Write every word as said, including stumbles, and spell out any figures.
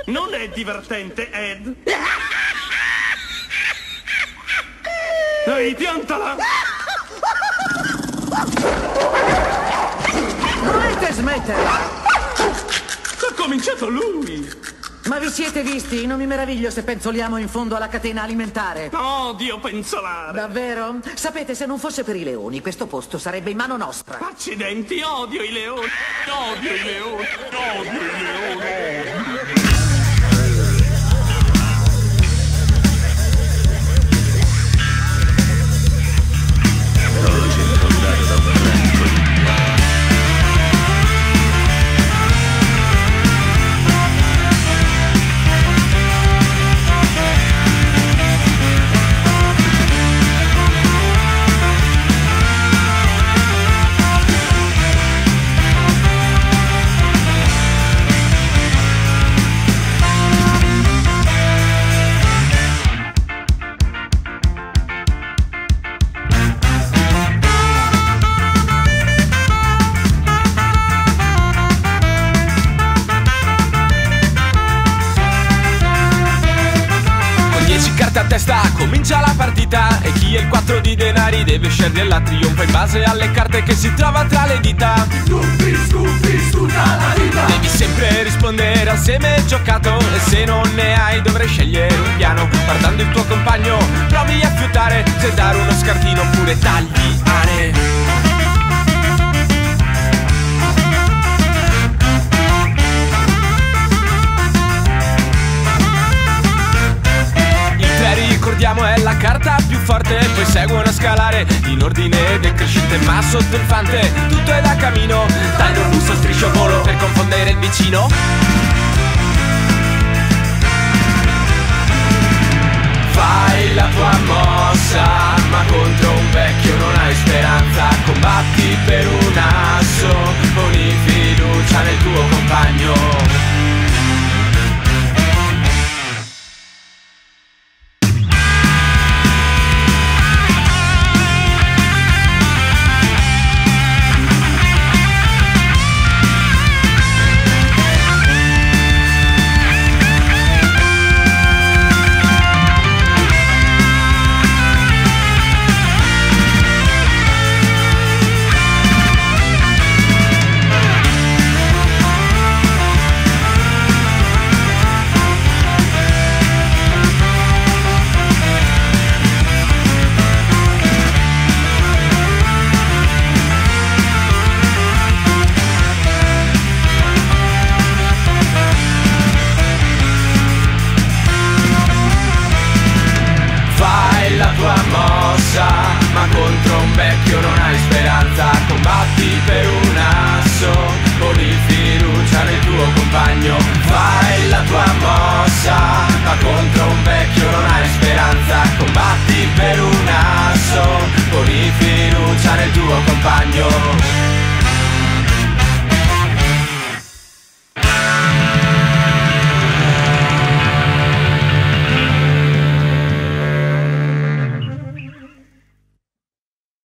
Non è divertente, Ed. Ehi, piantala! Volete smettere? Ha cominciato lui! Ma vi siete visti? Non mi meraviglio se penzoliamo in fondo alla catena alimentare. Odio penzolare! Davvero? Sapete, se non fosse per i leoni, questo posto sarebbe in mano nostra. Accidenti, odio i leoni! Odio i leoni! Odio i leoni! A testa comincia la partita e chi è il quattro di denari deve scegliere la trionfa in base alle carte che si trova tra le dita. Scoopi, scoopi, tutta la vita. Devi sempre rispondere al seme giocato e se non ne hai dovrai scegliere un piano. Guardando il tuo compagno provi a fiutare se dare uno scartino oppure tagliare. Ricordiamo è la carta più forte, poi seguono a scalare in ordine decrescente ma sotto il fante tutto è da camino. Taglio, busto, striscio, volo per confondere il vicino. Fai la tua mossa ma contro un vecchio non hai speranza. Combatti per un asso, poni fiducia nel tuo compagno. Ma contro un vecchio non hai speranza. Combatti per un asso, poni fiducia nel tuo compagno. Fai